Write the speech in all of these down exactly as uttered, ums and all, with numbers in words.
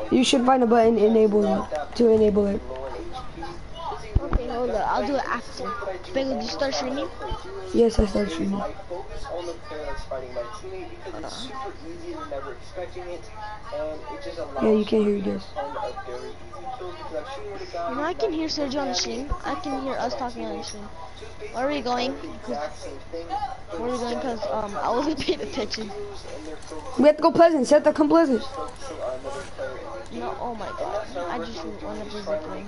You should find a button enable to enable it. Okay, hold on. I'll do it after. Bagel, did you start streaming? Yes, I started streaming. Uh, Yeah, you can't hear you guys. you know, I can hear Sergio on the stream. I can hear us talking on the stream. Where are we going? Where are we going? Because um, I wasn't paying attention. We have to go Pleasant. Set that come Pleasant. No, oh my god. I just want to visit them.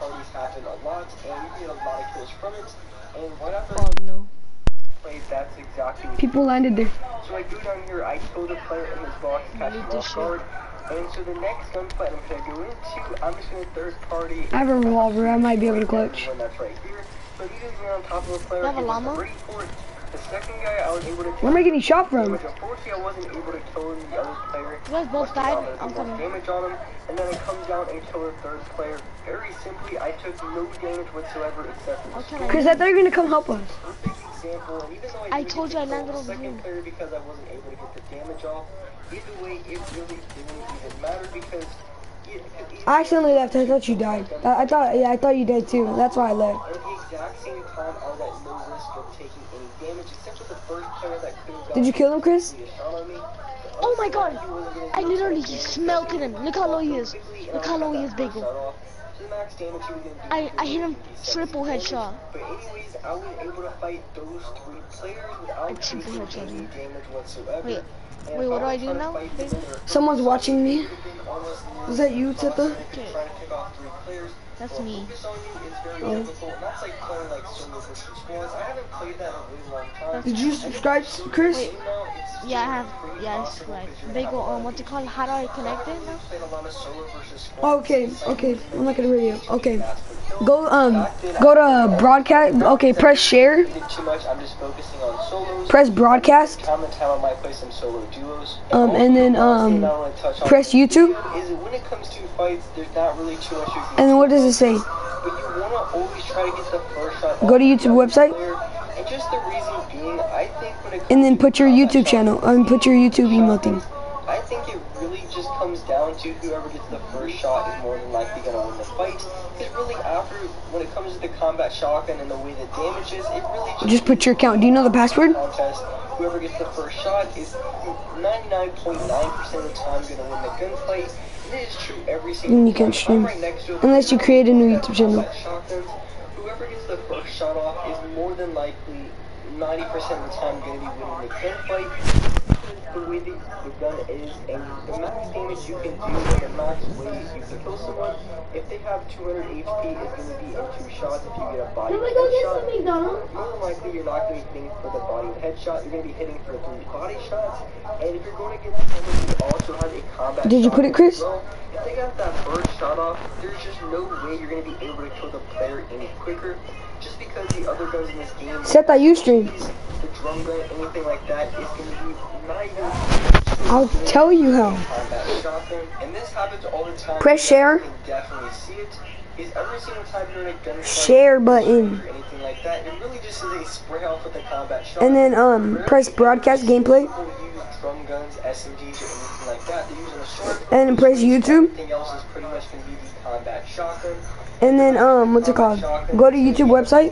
Oh no. People landed there. So I go down here, I kill the player in his box, catch him off guard. And so the next gunfight I'm going to go into, I'm just going to third party. I have a revolver. I might be able to clutch. That's right here. So immediately on top of the player, you have a llama? ready for it. The second guy I was able to Where am I getting shot from? Unfortunately, I wasn't able to kill the other player. You guys both died? I'm coming. Damage on him, and then I come down and kill the third player. Very simply, I took no damage whatsoever except for the Chris, I thought you were gonna come help us. example, and even though I, I told you I landed over second here. player because I wasn't able to get the damage off. Either way, it really didn't even matter because it, it, I accidentally left. I thought you died. I, I thought, yeah, I thought you did too. That's why I left. At the exact same time, I was at no risk of taking any damage, except for the first player that could have Did you kill him, Chris? Oh my god! I literally just smelted him. Look how low he is. Look how low he is, Bagel. I, I hit him triple headshot. But anyways, I was able to fight those three players without triple taking headshot any him. damage whatsoever. Wait, wait, what do I do now, Bagel? Someone's watching me. Was that you, Tita? Okay. That's me. Oh. Oh. Did you subscribe, Chris? Wait. Yeah, I have. Yeah, I subscribed. Bagel, um, what's it called? How do I connect it now? Oh, okay, okay. I'm not gonna radio. Okay. Go um go to broadcast. Okay, press share. Press broadcast. Um and then um press YouTube. And then what does it say? Go to YouTube website. And then put your YouTube channel. I mean, put your YouTube email thing. I think it really just comes down to whoever gets the first shot is more than likely going to win the fight. Because really after, when it comes to the combat shotgun and the way the damage is, it really just... Just put your account. Do you know the password? Contest. Whoever gets the first shot is ninety-nine point nine percent of the time going to win the gunfight. And it is true every single And you can't stream. Unless you create a new YouTube channel. Whoever gets the first shot off is more than likely ninety percent of the time going to be winning the gunfight. The way the, the gun is, and the max damage you can do, and the max ways you can kill someone, if they have two hundred H P, is going to be in two shots if you get a body headshot. More than likely, you're not going to be hitting for the body headshot, you're going to be hitting for three body shots, and if you're going to get someone who also has a combat Did you put it, Chris? Well, if they got that first shot off, there's just no way you're going to be able to kill the player any quicker, just because the other guns in this game... Set that Ustream. The drum gun, anything like that, is going to be not even... I'll tell you how. And this happens all the time. Press share. You can definitely see it. Is every single time you're in a gunfight Share button. or anything like that, it really just is a spray off with the combat shot. And then um press broadcast gameplay. People use drum guns, S M Gs, or anything like that. They're using a short. And then press YouTube. Everything else is pretty much going to be the combat shotgun. And then um what's it called? Go to YouTube website.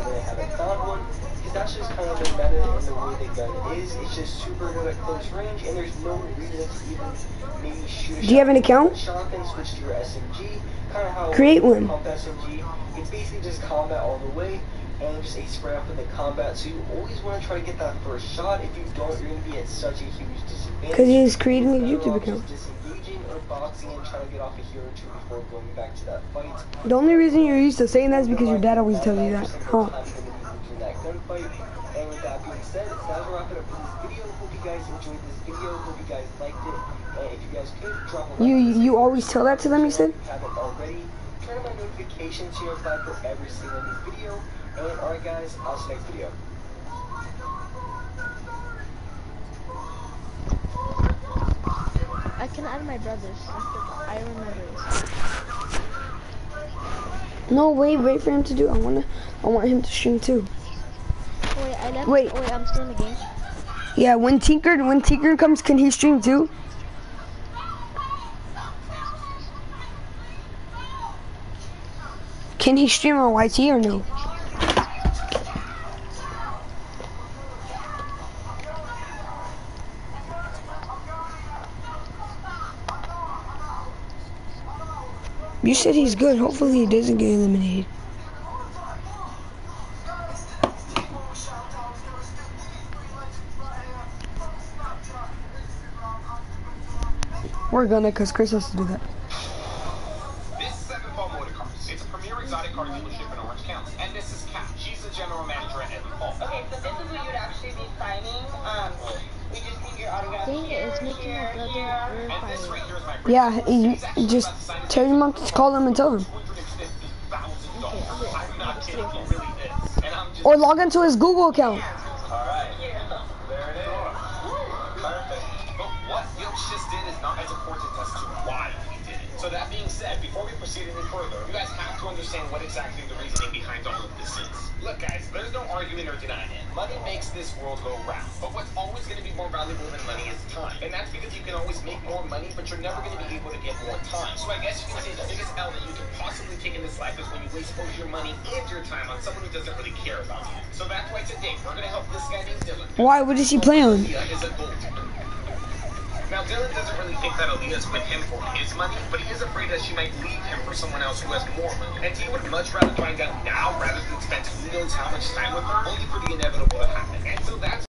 That's just kind of the meta and the way the gun is. It's just super good at close range, and there's no reason to even maybe shoot a Do you have an account? shotgun, switch to your S M G. Kind of how Create one. pump S M G. It's basically just combat all the way, and just a spray off of the combat. So you always want to try to get that first shot. If you don't, you're going to be at such a huge disadvantage. Because he's creating a YouTube account. Disengaging or boxing and trying to get off a hero or two before going back to that fight. The only reason you're used to saying that is because your dad always tells you that. Huh? Gunfight. And with that being said, that's a wrap it up for this video. Hope you guys enjoyed this video. Hope you guys liked it. And if you guys could, drop a like. You you always tell that to them, you said? If you haven't already, turn on my notifications to notify for every single new video. And alright guys, I'll see you next video. I can add my brothers. I remember this. No, wait, wait for him to do. I wanna, I want him to stream too. Wait, I left. Wait. Oh, wait, I'm still in the game. Yeah, when Tinker, when Tinker comes, can he stream too? Can he stream on Y T or no? You said he's good. Hopefully he doesn't get eliminated. We're gonna, cause Chris has to do that. This is Seven Fall Motor Cars. It's a premier exotic car dealership in Orange County. And this is Kat. She's the general manager at Seven Fall. Okay, so this is what you'd actually be signing. Um, we just need your autograph. Dang it, here, it's making here, my brother here. And verify this it. right here is my Yeah, you, you just tell your mom to call him and tell him. two hundred fifty thousand dollars. Okay, okay. I'm not kidding, he really is. And I'm just... Or log into his Google account. Alright, there it is. Perfect. But what Yilch just did is not as important as to why he did it. So that being said, before we proceed any further, you guys have to understand what exactly the reasoning behind all of this is. Look guys, there's no arguing or denying it. Money makes this world go round. But what's always going to be more valuable than money is time. And that's because you can always make more money, but you're never going to be able to get more time. So I guess you can say the biggest L that you can possibly take in this life is when you waste both your money and your time on someone who doesn't really care about you. So that's why today we're going to help this guy named Dylan. Why? What does he play on? Aaliyah is a gold digger. Now, Dylan doesn't really think that Aaliyah's with him for his money, but he is afraid that she might leave him for someone else who has more money. And he would much rather find out now rather than spend who knows how much time with her, only for the inevitable to happen. And so that's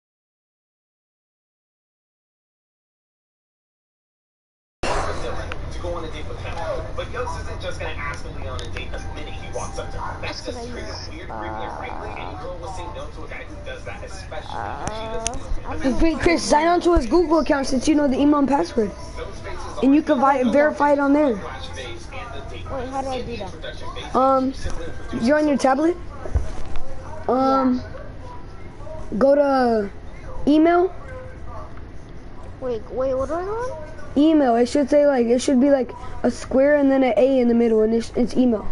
for Dylan to go on a date with him. But Yost isn't just going to ask Aaliyah on a date the minute he walks up to her. That's just straight up weird, creepy, and frankly, any girl will say no to a guy who does that, especially if she doesn't. Wait, Chris, sign on to his Google account since you know the email and password. And you can vi verify it on there. Wait, how do I do that? Um, you're on your tablet? Um, go to email. Wait, wait, what do I go on? Email. It should say like, it should be like a square and then an A in the middle, and it's, it's email.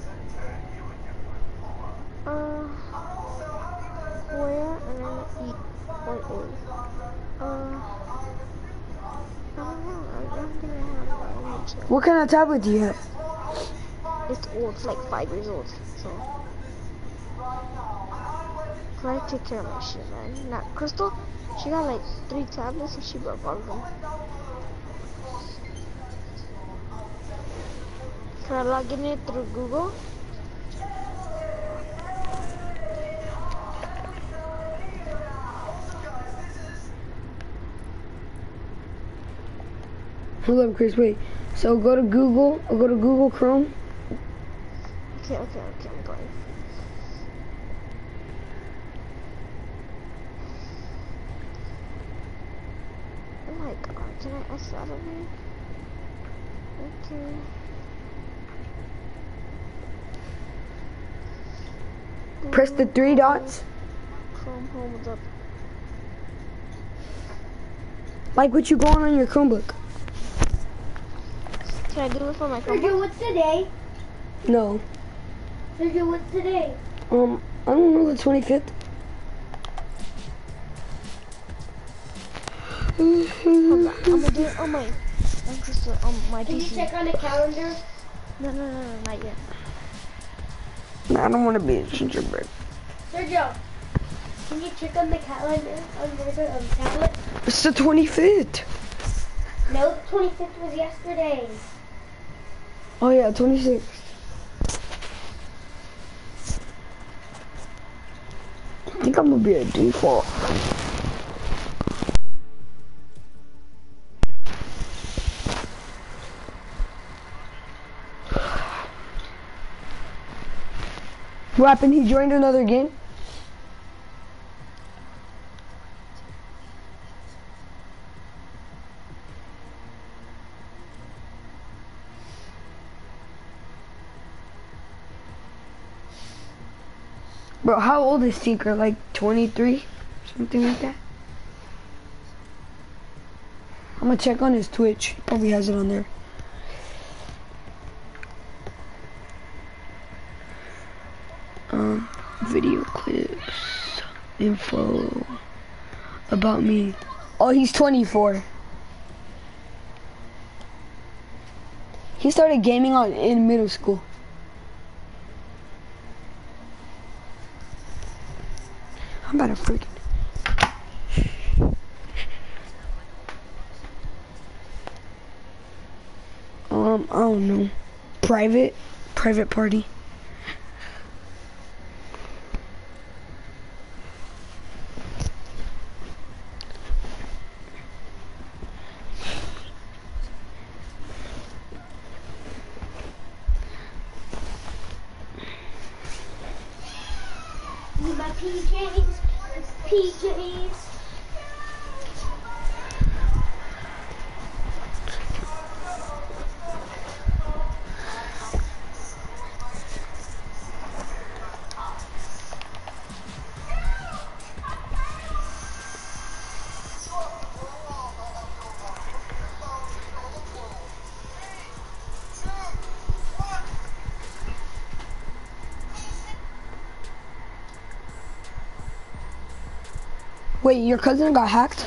Uh, where and then E or A. Uh, I don't know. I don't think I have that. Let me check. What kind of tablet do you have? It's old. It's like five years old. So, I take care of my shit, man. Now, Crystal, she got like three tablets and she broke all of them. Can I log in it through Google? Hold up, Chris, wait. So go to Google, or go to Google Chrome. Okay, okay, okay, I'm going. Oh my god, can I S out of here? Okay. Press the three dots. Chrome home up. Like what you go on on your Chromebook. Can I do it for my Chromebook? Sergio, what's today? No. Sergio, what's today? Um, I don't know, the twenty-fifth. Hold on, I'm gonna do it on my, on Crystal, on my Can P you C. check on the calendar? No, no, no, no, not yet. I don't want to be a gingerbread. Sergio, can you check on the calendar on your um, tablet? It's the twenty-fifth. No, the twenty-fifth was yesterday. Oh yeah, twenty-sixth. I think I'm gonna be a default. What happened? He joined another game? Bro, how old is Tinker? Like twenty-three? Something like that? I'm gonna check on his Twitch. He probably has it on there. Um, video clips, info, about me. Oh, he's twenty-four. He started gaming on in middle school. I'm about to freaking. Um, I don't know. Private, private party. My P Js, P Js. Wait, your cousin got hacked?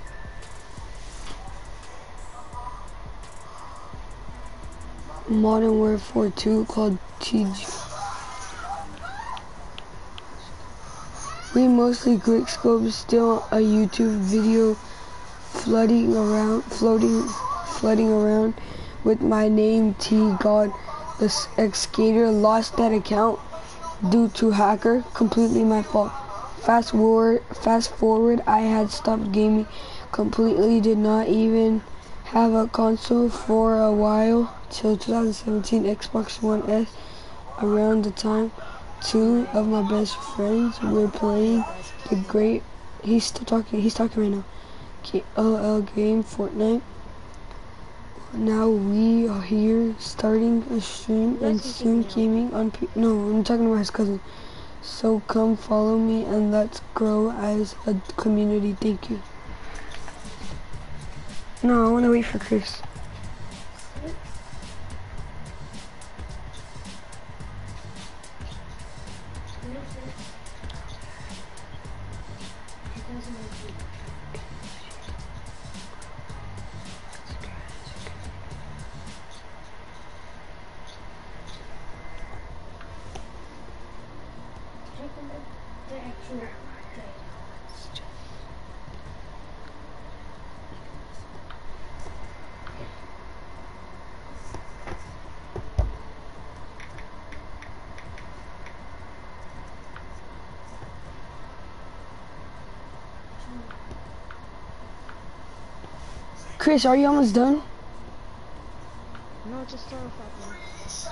Modern Warfare two called T G. We mostly quick scopes, still a YouTube video flooding around, floating, flooding around with my name T God. The ex-skater lost that account due to hacker, completely my fault. Fast forward, fast forward, I had stopped gaming completely, did not even have a console for a while, till two thousand seventeen Xbox One S. Around the time, two of my best friends were playing the great, he's still talking, he's talking right now, K O L game, Fortnite. Now we are here starting a stream and soon gaming on, P no, I'm talking about his cousin. So come follow me and let's grow as a community. Thank you. No, I want to wait for Chris. Chris, are you almost done? No, just start off at me.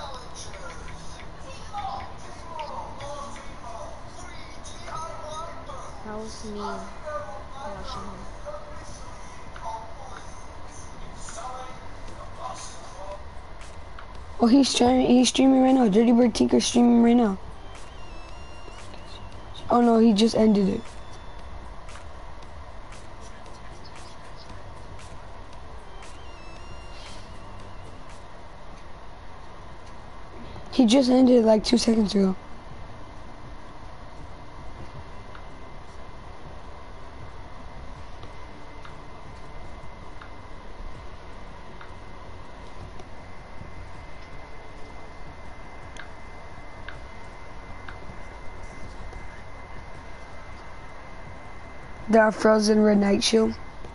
That was me watching him. Oh, he's streaming. He's streaming right now. Dirty Bird Tinker streaming right now. Oh no, he just ended it. He just ended it like two seconds ago. That Frozen Red Night Shield.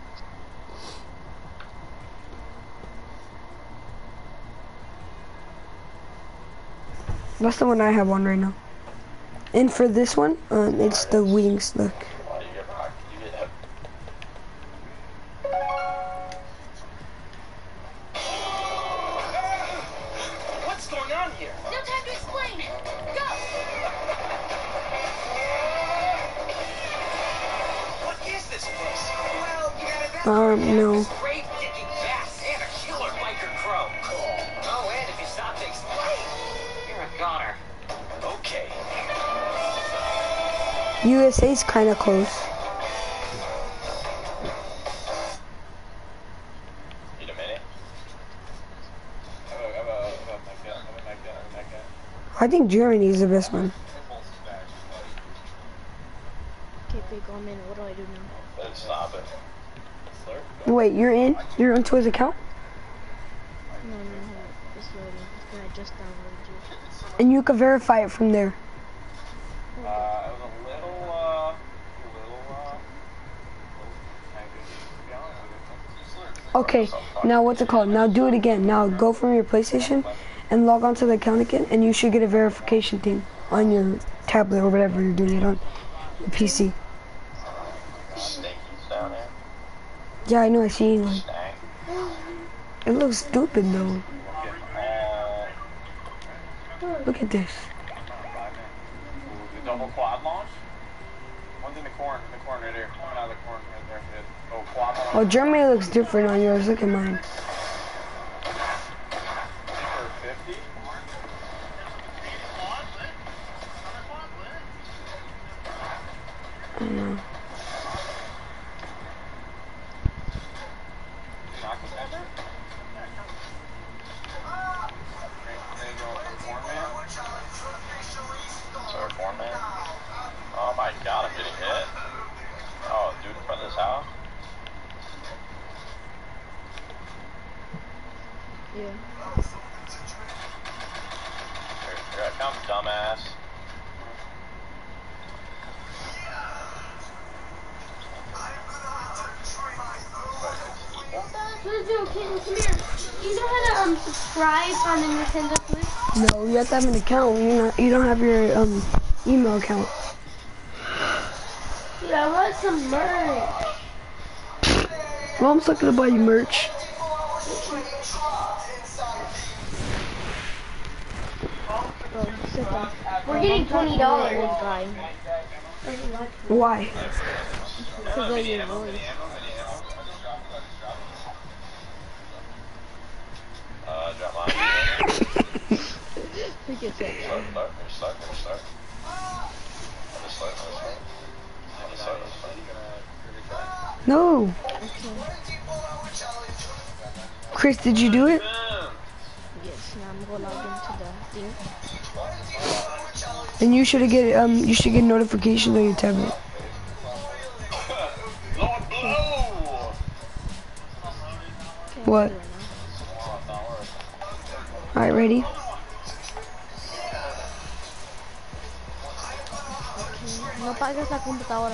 That's the one I have on right now. And for this one, um, it's the wings. Look. What's going on here? No time to explain. Go. What is this place? Well, you gotta Um, no. grave digging bats and a killer biker crow. Oh, and if you stop to explain, you're a goner. Okay. U S A's kind of close. Need a minute? I think Germany is the best one. Okay, big one minute. What do I do now? Then stop it. Wait, you're in? You're into his account? No, no, no. It's loading. It's gonna just download you. And you can verify it from there. Uh, it was a little, uh, Okay, now what's it called? Now do it again. Now go from your PlayStation and log on to the account again, and you should get a verification thing on your tablet or whatever you're doing it on, your P C. Snakies down there. Yeah, I know, I seen one. Snake. It looks stupid though. Looking all... Look at this. The double quad launch? One's in the corner, in the corner right there. Coming out of the corner right there. Oh, quad launch. Oh, Germany looks different on yours. Look at mine. fifty? I don't know. Oh my god, I'm getting hit. Oh, dude in front of this house? Yeah. Here, here I come, dumbass. Jojo, come here. You know how to um subscribe on the Nintendo Switch? No, you have to have an account. You not, you don't have your um email account. Dude, I want some merch. Mom's looking to buy you merch. Bro, sit down. We're getting twenty dollars. Old guy. Why? Because of your voice. Uh, drop mine. Look at that. Start, start, start, start. Start, start, start. No. Okay. Chris, did you do it? Yes, now I'm gonna log into the thing. And you should get um you should get notifications on your tablet. Lord blow! Okay, What? I'm doing it Alright, ready? now. Okay. No pagues la computadora.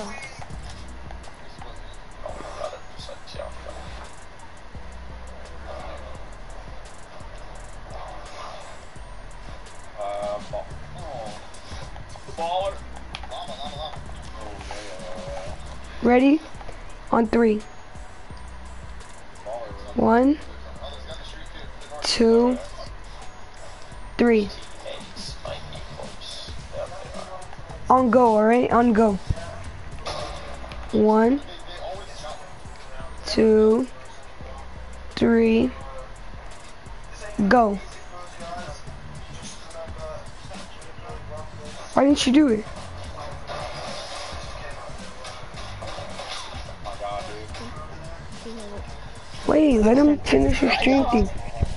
Ready? On three. One, two, three. On go, alright? On go. One, two, three, go. Why didn't you do it? Wait, let him finish his stream thing.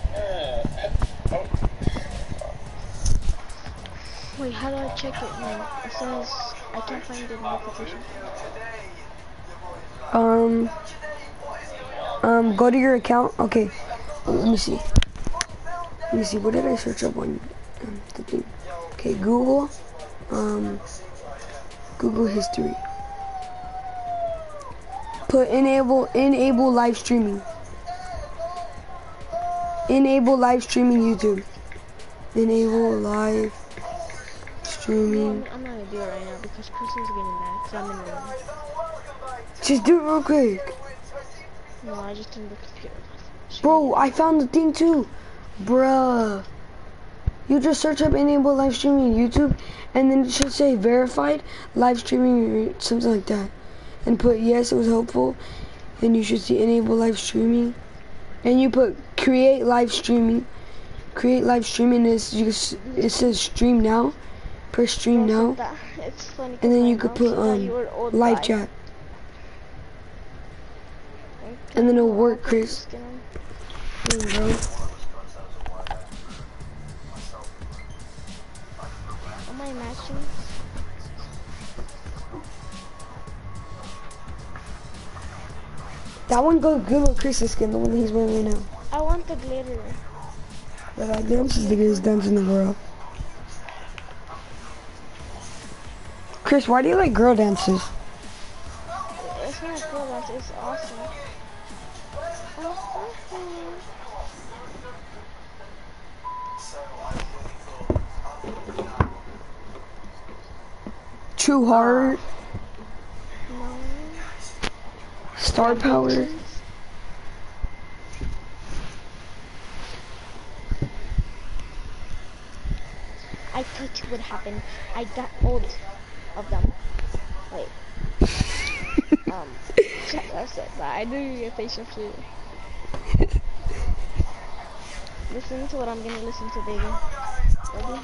Wait, how do I check it now? It says I can't find the notification. Um, um, go to your account. Okay, let me see. Let me see. What did I search up on um, the thing? Okay, Google. Um, Google history. Put enable enable live streaming. Enable live streaming YouTube. Enable live streaming. I'm not gonna do it right now because Chris is getting mad because I'm in the room. Just do it real quick. No, I just turned the computer off. Bro, I found the thing too. Bruh. You just search up enable live streaming YouTube and then it should say verified live streaming or something like that. And put yes, it was helpful. And you should see enable live streaming. And you put create live streaming. Create live streaming is just it says stream now. Press stream now. It's funny. And then you could put um live chat. And then it'll work, Chris. Damn, bro. Am I matching? That one goes good with Chris's skin, the one that he's wearing right now. I want the glitter. But I dance is the greatest dance in the world. Chris, why do you like girl dances? It's not cool, that's it's awesome. Oh, too hard. No. Star power. Ambitions. I thought it would happen. I got all of them. Wait. um, I said that. I knew you get facial shit. Listen to what I'm gonna listen to, baby. Ready?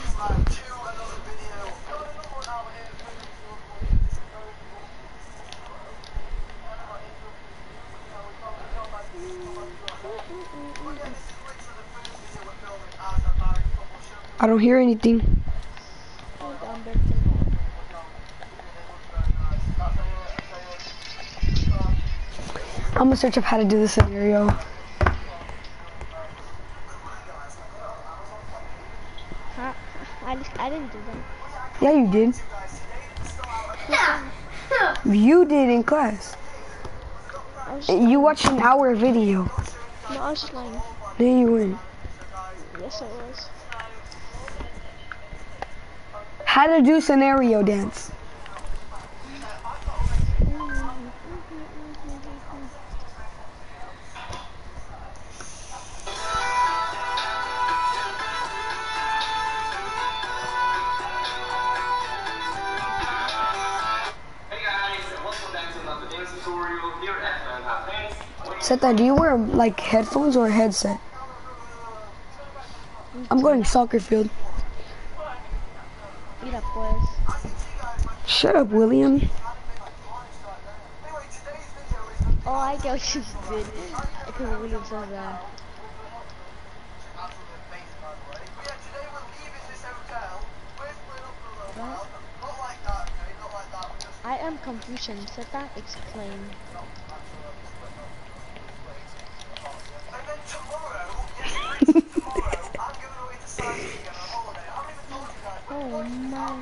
I don't hear anything. Oh, down Birkenhead. I'm gonna search up how to do the scenario. Huh? I, just, I didn't do that. Yeah, you did. You did in class. I was just, You watched an hour video. no, I was just lying. No, you weren't. Yes, I was. How to do scenario dance. Seta, do you wear like headphones or a headset? I'm going soccer field. Mira, pues. Shut up, William. Oh, I get what you just did. Because William says that. What? I am confusion. Seta, explain. Oh man.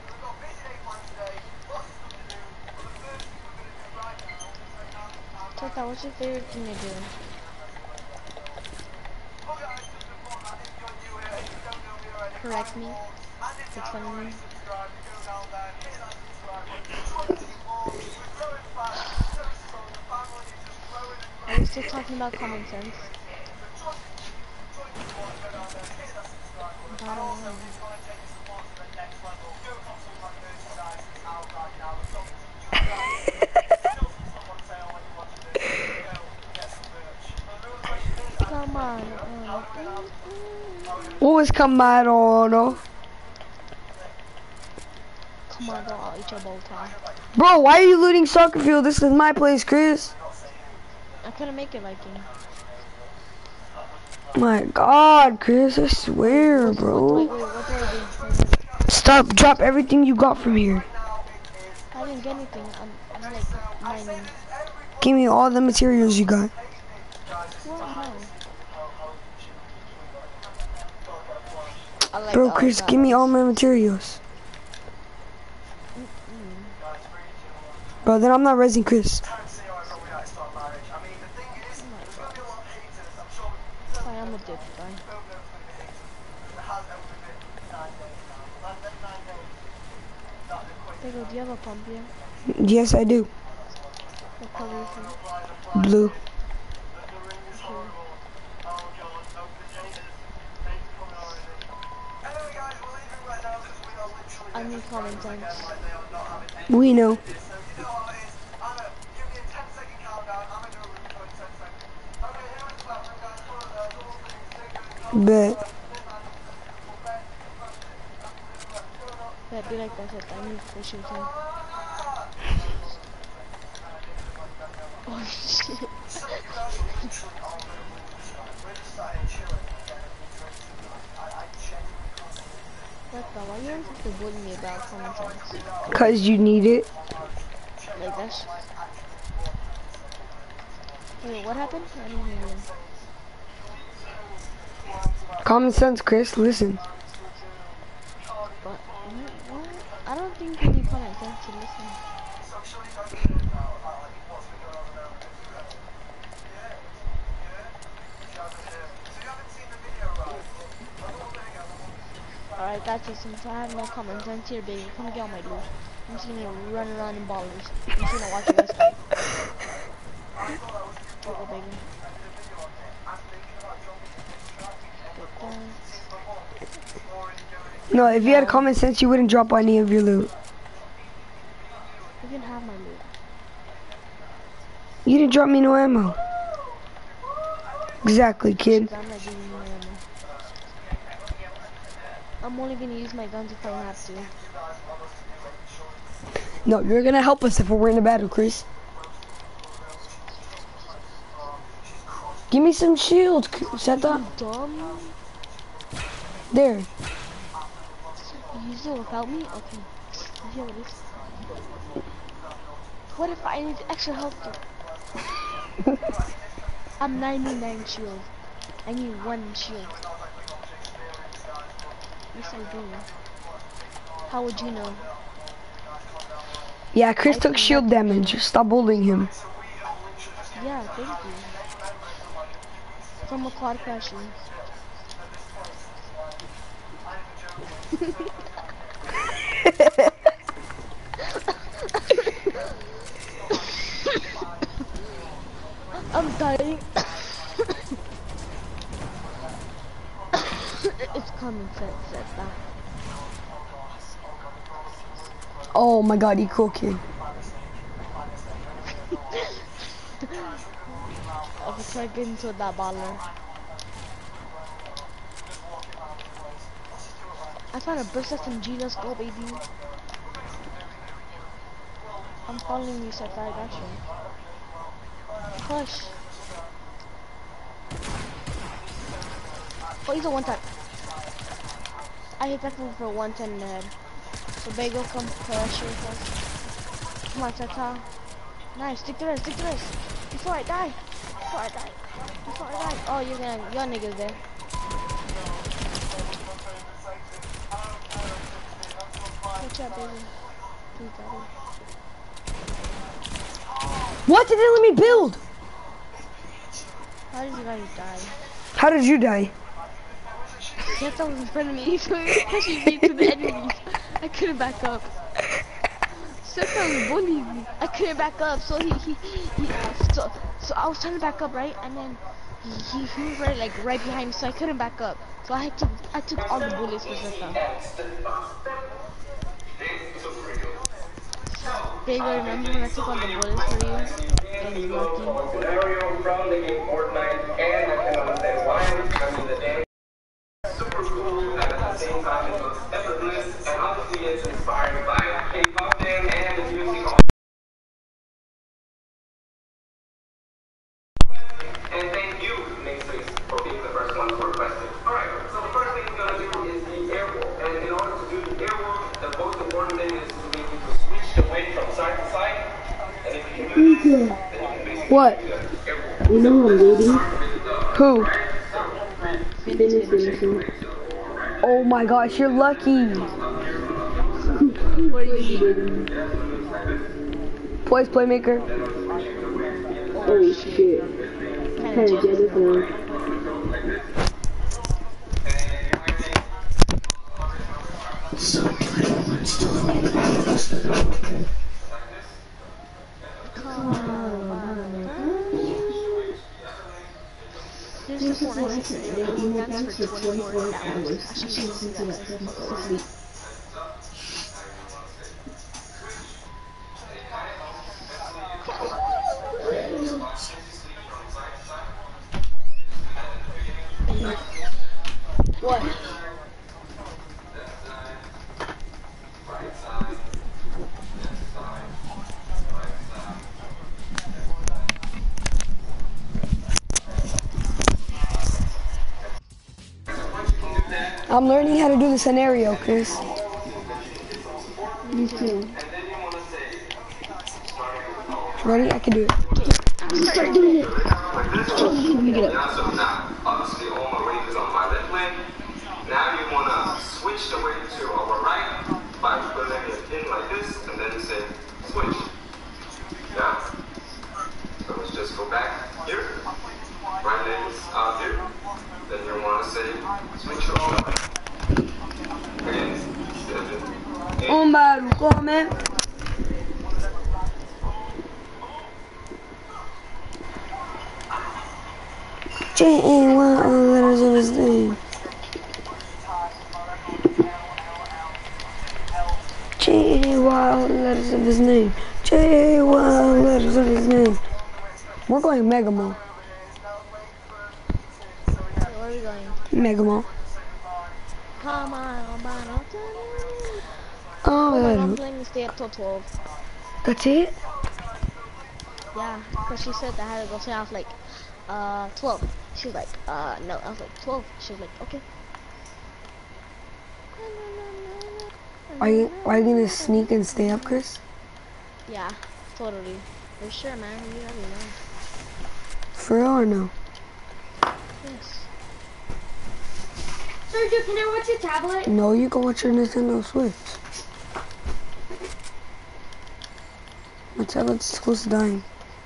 Seta, what's your favorite thing to do? Correct me. Make fun of me. Are we still talking about common sense? I don't know. Come on. Uh, What was Camaro? come on, don't eat your bow tie. Bro, why are you looting soccer field? This is my place, Chris. I couldn't make it like you. My God, Chris, I swear, bro. Wait, wait, what do I do? Wait, Stop, drop everything you got from here. I didn't get anything. I'm, I'm like mining. Give me all the materials you got. What? No. I like Bro, all Chris, that. give me all my materials. Bro, then I'm not raising Chris. Sorry, I'm a dip guy. Diego, do you have a pump here? Yes, I do. What color is it? Blue. I need common sense. We know. Bet. Yeah, be like that. I need fishing time. Oh shit. What the? Why you have to bully me about common sense? Cause you need it. Like that shit. Wait, what happened? I didn't hear you. Common sense, Chris, listen. But, what? I don't think you need common sense to listen. Alright, got you. Since I have no common sense here, baby, come get on my loot. I'm just gonna run around in ballers. I'm just gonna watch you guys fight. Go, go, baby. No, if you had common sense, you wouldn't drop any of your loot. You can have my loot. You didn't drop me no ammo. Exactly, kid. I'm not giving you my ammo. I'm only gonna use my guns if I have to. No, you're gonna help us if we're in a battle, Chris. Give me some shield, Seta. Dumb. There. You use it without me? Okay. Here it is. What if I need extra help? I'm ninety-nine shield. I need one shield. Yes, I do. How would you know? Yeah, Chris I took shield damage. Stop bullying him. Yeah, thank you. From a quad crashing. I'm dying. It's coming, set, set that. Oh my god, you cool kid. Okay, try getting to that baller. I found a burst S M G, let's go, baby. I'm following you, Seth, I got you. Push. Oh, he's a one tap. I hit that for one ten in the head. So Bagel, come pressure first. Come on, Tata. Nice, stick to this, stick to this. Before I die. Before I die. Before I die. Oh, you're gonna, your nigga's there. Watch out, baby. You got it. What? They didn't let me build. How did you guys die? How did you die? Tata was in front of me, so he was pushing me to the enemies. I couldn't back up. Tata was bullying me. I couldn't back up, so he, he, he so, so I was trying to back up, right? And then he, he, he was right, like right behind me, so I couldn't back up. So I took, I took all the bullets for Tata. Big, remember when I took all the bullets for you? And you lucky. Scenario from the game Fortnite, and I can understand why. I mean, the game is super cool, and at the same time, it looks effortless, and obviously it's inspired by K-pop and the music. And thank you, Nixis, for being the first one to request it. Alright, so the first thing we're going to do is the airwolf. And in order to do the airwolf, the most important thing is to be able to switch the weight from side to side. And if you can do this, then you can basically What? do the airwolf. You know I'm waiting. Who? Finish, finish, finish. Oh my gosh, you're lucky. What are you doing? Boys playmaker. Oh shit. Kind of jealous now. Here's the Fortnite secret. You can dance for twenty-four hours. Actually, you can dance for sleep. What? I'm learning how to do the scenario, Chris. Me too. Ready? I can do it. Start doing it. Now, so now, obviously all my weight is on my left leg. Now you want to switch the weight to our right by putting a pin like this and then say switch. Yeah. So let's just go back here. Right leg is out here. Then you want to say switch it all. Again. Un baru come. J A Y, all the letters of his name. J A Y, all the letters of his name. J A Y, all the letters of his name. We're going Mega Mall. Wait, where are we going? Mega Mall. Come on, I'm on, I'll tell you. Oh, Oh, my that- mom's letting me stay up till twelve. that's it? Yeah, because she said that I had to go stay off like, uh, twelve. She was like, uh, no. I was like, twelve. She was like, okay. Are you are you gonna sneak and stay up, Chris? Yeah, totally. For sure, man. You already know. For real or no? Yes. Sergio, can I watch your tablet? No, you can watch your Nintendo Switch. My tablet's close to dying.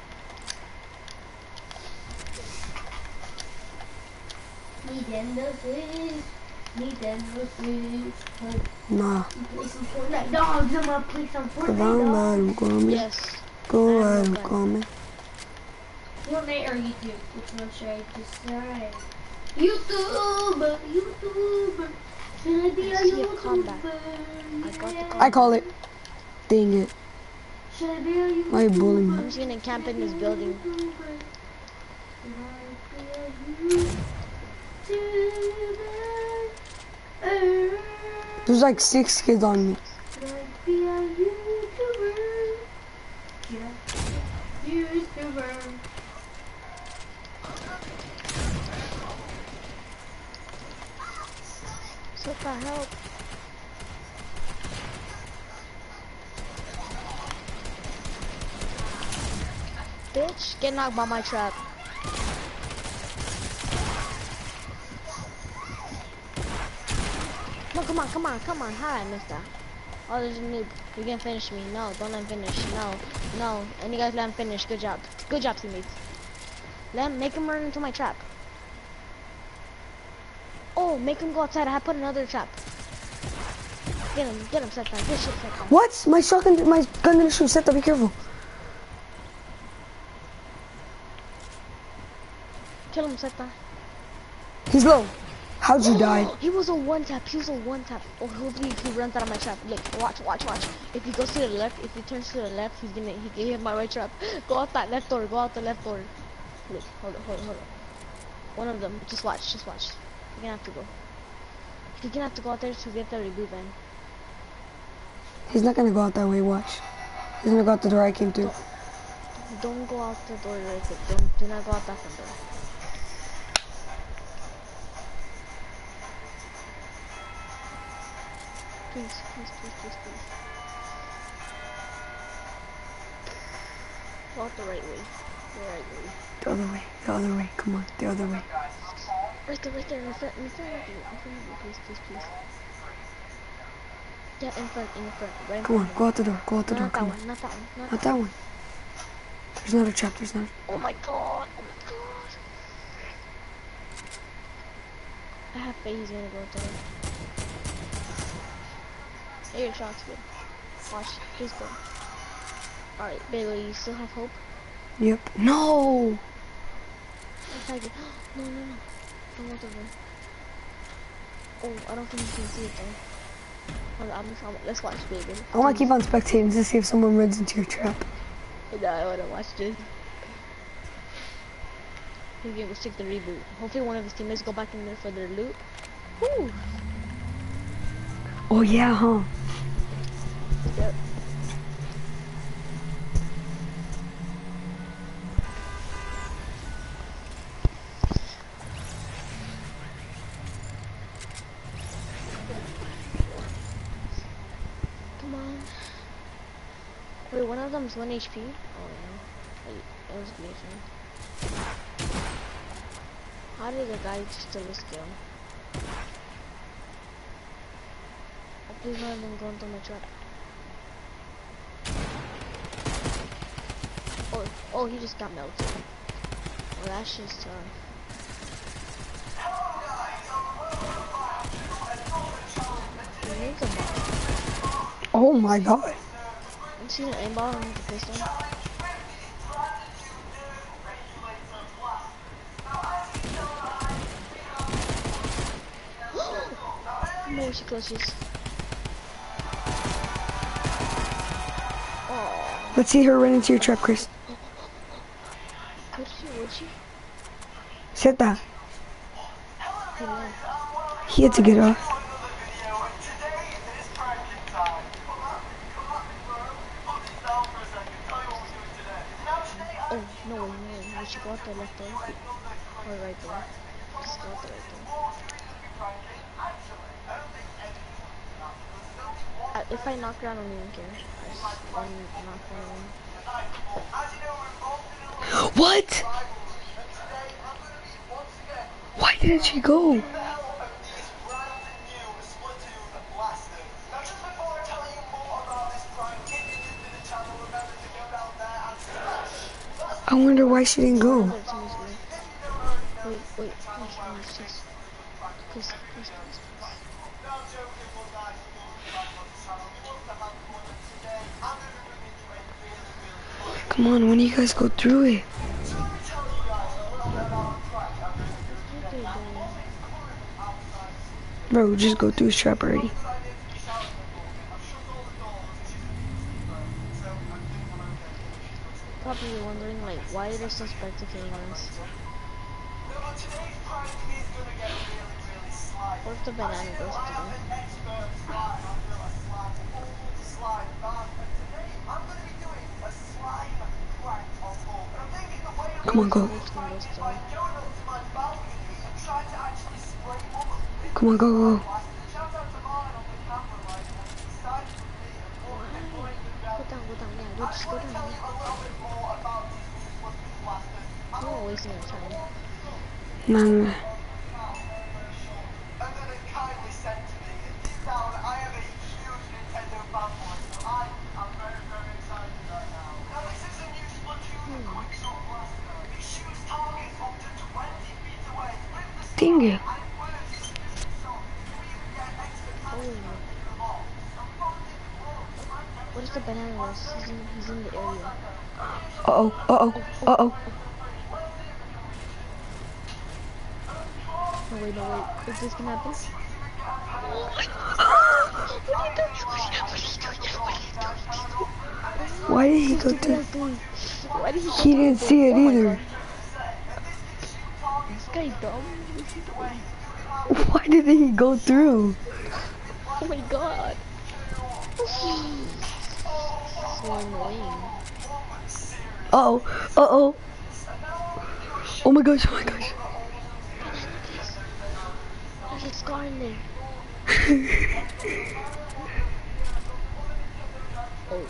Nintendo Switch. Nintendo Switch. Nah. Play some Fortnite. No, I'm gonna play some Cause Fortnite. I'm dog. let him call me. Yes. Go I let know him that. call me. Fortnite or YouTube? Which one should I decide? YouTube! YouTube! Should I be a I see a combat. YouTuber? I got the Yeah. combat. I call it. Dang it. Should I be a YouTuber? Why you bullying me? I'm just gonna camp in this building. There's like six kids on me. Should I be a YouTuber? Yeah. YouTuber. So for help. Bitch, get knocked by my trap. No, come on, come on, come on. How did I miss that? Oh, there's a noob. You're gonna finish me. No, don't let him finish. No, no. And you guys let him finish. Good job. Good job, teammates. Let him, make him run into my trap. Oh, make him go outside. I put another trap. Get him, get him, set that. Good shit, set that. What? My shotgun, my gun didn't shoot. Set that. Be careful. Kill him, set that. He's low. How'd you die? He was a one tap. He was a one tap. Oh, he'll be if he runs out of my trap. Look, watch, watch, watch. If he goes to the left, if he turns to the left, he's gonna he can hit my right trap. Go out that left door. Go out the left door. Look, hold on, hold on, hold on. One of them. Just watch, just watch. You're gonna have to go. You're gonna have to go out there to get the reboot van. He's not gonna go out that way. Watch. He's gonna go out the door I came through. Don't go out the door right quick. Don't do not go out that front door. Please, please, please, please, please. Go out the right way. The right way. The other way. The other way. Come on. The other way. Right there, right there, in the front, in the front of you, in front of you, please, please, please. Yeah, in front, in the front, right in Come on. front Go out the door. Go out the No, door. not that Come one, on. not that one, not, Not that one. There's not a trap. There's not. Oh my god, oh my god. I have faith he's gonna go out there. Hey, your shot's good. Watch, please go. Alright, Bailey, you still have hope? Yep. No. I it. No, no, no. Don't go through there. Oh, I don't think you can see it though. Hold on, I'm, I'm, let's watch, baby. I want to keep on spectating to see if someone runs into your trap. No, I wanna watch this. He's gonna go stick the reboot. Hopefully one of his teammates go back in there for their loot. Woo! Oh yeah, huh? Yep. Come on. Wait, one of them's one H P? Oh no. Wait, it was glitching. How did the guy steal this kill? Oh, please none of them go into my trap. Oh, oh, he just got melted. Well, that's just tough. He needs a ball. Oh my god. You see an aimball and the pistol? No, she clutches. Oh, Let's see her run into your trap, Chris. could she? Would she? Set that. He left. He had to get off. Oh, no, no, no. She got there left there. Or right there. Just got there right there. Uh, if I knock her, I don't even care. I just one knock her. What? Why didn't she go? I wonder why she didn't go. Wait, wait, wait. Please, please, please, please, please. Come on, when do you guys go through it? Bro, just go through his trap already. Probably wondering, like, why are they suspecting us? What if the banana goes through? Come on, go. Come on, go, go. Go down, go down, yeah, dude, just go down. Yeah. You're wasting your time. No, no, no. Dang it. What is the banana was? He's in, he's in the area. Uh-oh, uh-oh, uh-oh. No, wait, no, wait. Is this gonna happen? Why did he go through? Why did he go He didn't through? see it Oh my either. God. This guy dumb. What is he doing? Why did he go through? Oh my God. So annoying. Uh-oh, uh-oh. Oh my gosh, oh my gosh. There's a scar in there. Oh.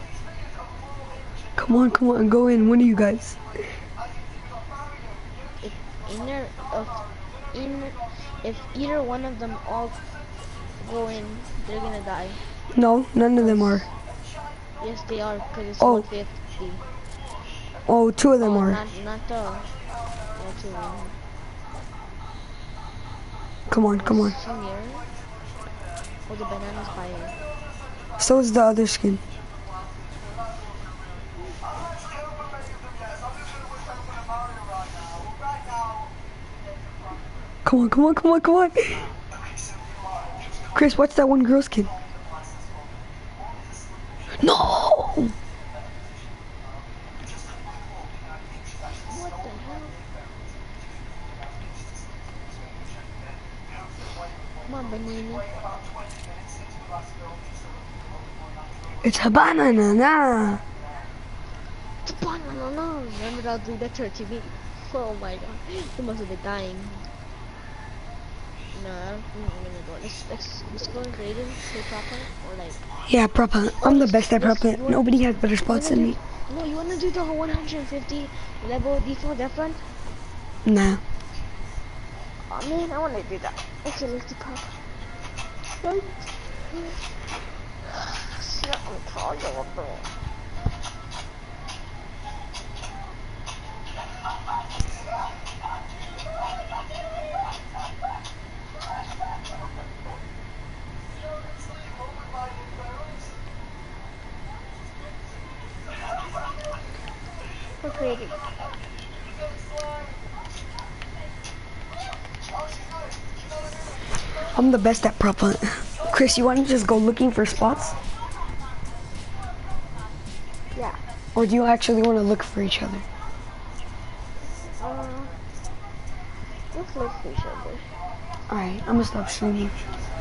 Come on, come on, go in. One of you guys. If inner of in if either one of them all go in, they're gonna die. No, none of them are. Yes, they are, because it's Oh. one fifty. Oh, two of them Oh, are. not not the yeah, two of them. Come on, come on. From here. Oh, the banana's by here. So is the other skin. Come on, come on, come on, come on. Chris, what's that one girl skin? No! What the hell? Come on, banana. It's a banana. It's a banana. Remember that dude that tried to me? Oh my God, he must have been dying. No, I don't think I'm gonna go. Let's let's let's go and grade him. Play proper or like. Yeah, prop hunt. I'm the best at prop hunt. Nobody has better spots than me. No, you wanna do the whole one hundred fifty level default death run? Nah. Oh man, I wanna do that. Okay, let's do prop. Shit, I'm tired of it. We're creating. I'm the best at prop hunt. Chris, you want to just go looking for spots? Yeah. Or do you actually want to look for each other? Uh, let's look for each other. Alright, I'm gonna stop streaming.